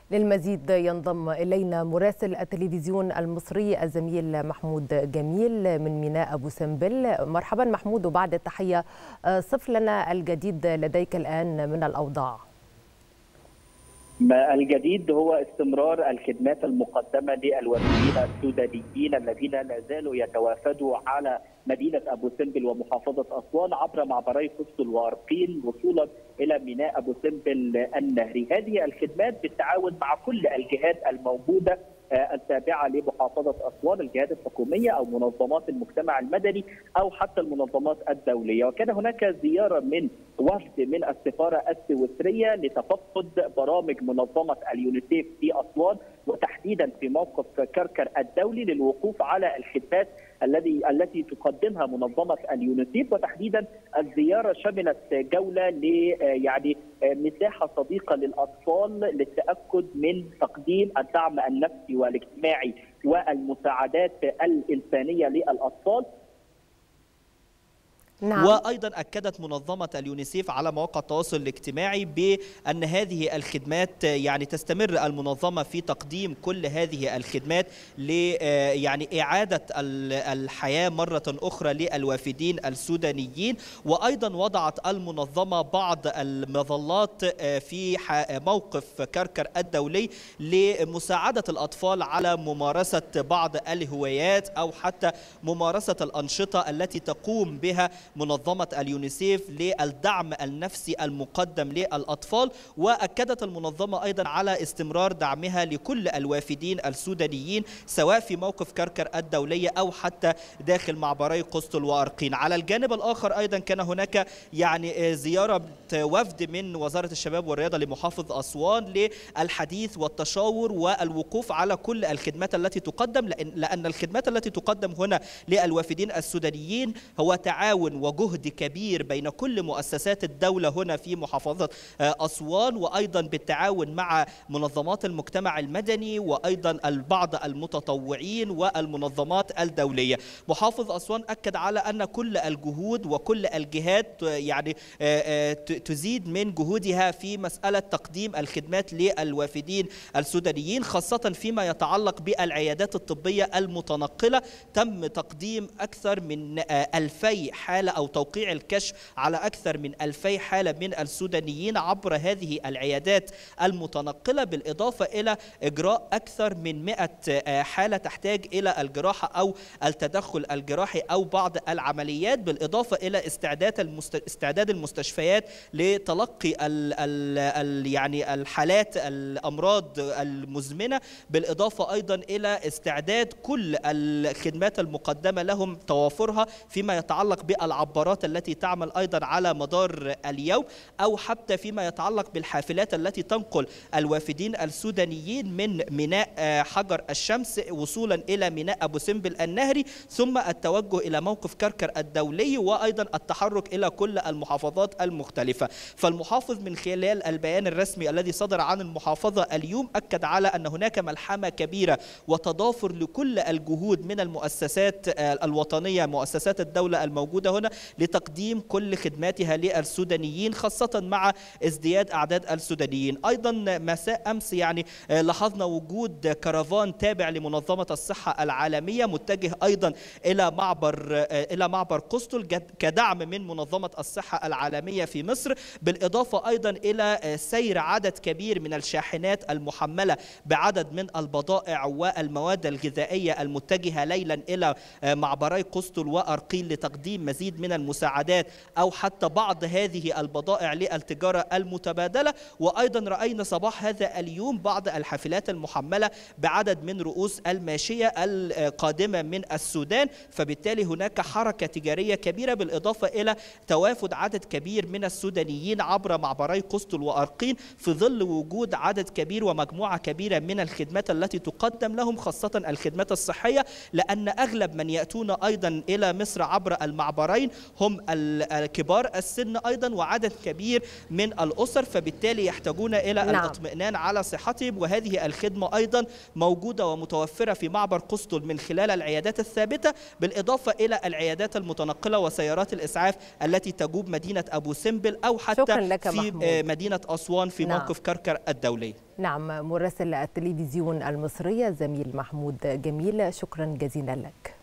للمزيد ينضم إلينا مراسل التلفزيون المصري الزميل محمود جميل من ميناء أبو سمبل. مرحبا محمود، وبعد التحية صف لنا الجديد لديك الآن من الأوضاع. ما الجديد هو استمرار الخدمات المقدمة للوافدين السودانيين الذين لا زالوا يتوافدوا على مدينة أبو سمبل ومحافظة أسوان عبر معبري فستل وأرقين وصولا إلى ميناء أبو سمبل النهري. هذه الخدمات بالتعاون مع كل الجهات الموجودة التابعة لمحافظة أسوان، الجهات الحكومية أو منظمات المجتمع المدني أو حتى المنظمات الدولية. وكان هناك زيارة من وفد من السفارة السويسرية لتفقد برامج منظمة اليونيسيف في أسوان، وتحديدا في موقف كركر الدولي للوقوف على الخدمات التي تقدمها منظمة اليونيسيف. وتحديدا الزيارة شملت جولة يعني مساحة صديقة للأطفال للتأكد من تقديم الدعم النفسي والاجتماعي والمساعدات الإنسانية للأطفال. نعم. وأيضا أكدت منظمة اليونيسيف على مواقع التواصل الاجتماعي بأن هذه الخدمات يعني تستمر المنظمة في تقديم كل هذه الخدمات يعني إعادة الحياة مرة أخرى للوافدين السودانيين. وأيضا وضعت المنظمة بعض المظلات في موقف كركر الدولي لمساعدة الأطفال على ممارسة بعض الهوايات أو حتى ممارسة الأنشطة التي تقوم بها منظمة اليونيسيف للدعم النفسي المقدم للأطفال. وأكدت المنظمة أيضا على استمرار دعمها لكل الوافدين السودانيين سواء في موقف كركر الدولية أو حتى داخل معبري قسطل وأرقين. على الجانب الآخر أيضا كان هناك يعني زيارة وفد من وزارة الشباب والرياضة لمحافظ أسوان للحديث والتشاور والوقوف على كل الخدمات التي تقدم، لأن الخدمات التي تقدم هنا للوافدين السودانيين هو تعاون وجهد كبير بين كل مؤسسات الدولة هنا في محافظة أسوان، وأيضا بالتعاون مع منظمات المجتمع المدني وأيضا البعض المتطوعين والمنظمات الدولية. محافظ أسوان أكد على أن كل الجهود وكل الجهات يعني تزيد من جهودها في مسألة تقديم الخدمات للوافدين السودانيين، خاصة فيما يتعلق بالعيادات الطبية المتنقلة. تم تقديم أكثر من 2000 حالة أو توقيع الكشف على أكثر من 2000 حالة من السودانيين عبر هذه العيادات المتنقلة، بالإضافة إلى إجراء أكثر من 100 حالة تحتاج إلى الجراحة أو التدخل الجراحي أو بعض العمليات، بالإضافة إلى استعداد المستشفيات لتلقي يعني الحالات الأمراض المزمنة، بالإضافة أيضا إلى استعداد كل الخدمات المقدمة لهم توافرها فيما يتعلق بالعبارات التي تعمل أيضا على مدار اليوم، أو حتى فيما يتعلق بالحافلات التي تنقل الوافدين السودانيين من ميناء حجر الشمس وصولا إلى ميناء أبو سمبل النهري، ثم التوجه إلى موقف كركر الدولي، وأيضا التحرك إلى كل المحافظات المختلفة. فالمحافظ من خلال البيان الرسمي الذي صدر عن المحافظة اليوم أكد على أن هناك ملحمة كبيرة وتضافر لكل الجهود من المؤسسات الوطنية، مؤسسات الدولة الموجودة هنا، لتقديم كل خدماتها للسودانيين، خاصة مع ازدياد أعداد السودانيين. أيضا مساء أمس يعني لاحظنا وجود كرفان تابع لمنظمة الصحة العالمية متجه أيضا إلى معبر قسطل كدعم من منظمة الصحة العالمية في مصر، بالإضافة أيضا إلى سير عدد كبير من الشاحنات المحملة بعدد من البضائع والمواد الغذائية المتجهة ليلا إلى معبري قسطل وأرقين لتقديم مزيد من المساعدات أو حتى بعض هذه البضائع للتجارة المتبادلة. وأيضا رأينا صباح هذا اليوم بعض الحافلات المحملة بعدد من رؤوس الماشية القادمة من السودان، فبالتالي هناك حركة تجارية كبيرة، بالإضافة إلى توافد عدد كبير من السودانيين عبر معبري قسطل وأرقين في ظل وجود عدد كبير ومجموعة كبيرة من الخدمات التي تقدم لهم، خاصة الخدمات الصحية، لأن أغلب من يأتون أيضا إلى مصر عبر المعبرين هم كبار السن أيضا وعدد كبير من الأسر، فبالتالي يحتاجون إلى الاطمئنان على صحتهم. وهذه الخدمة أيضا موجودة ومتوفرة في معبر قسطل من خلال العيادات الثابتة، بالإضافة إلى العيادات المتنقلة وسيارات الإسعاف التي تجوب مدينة أبو سمبل أو حتى في مدينة أسوان في موقف كركر الدولي. نعم، مراسل التلفزيون المصري الزميل محمود جميل، شكرا جزيلا لك.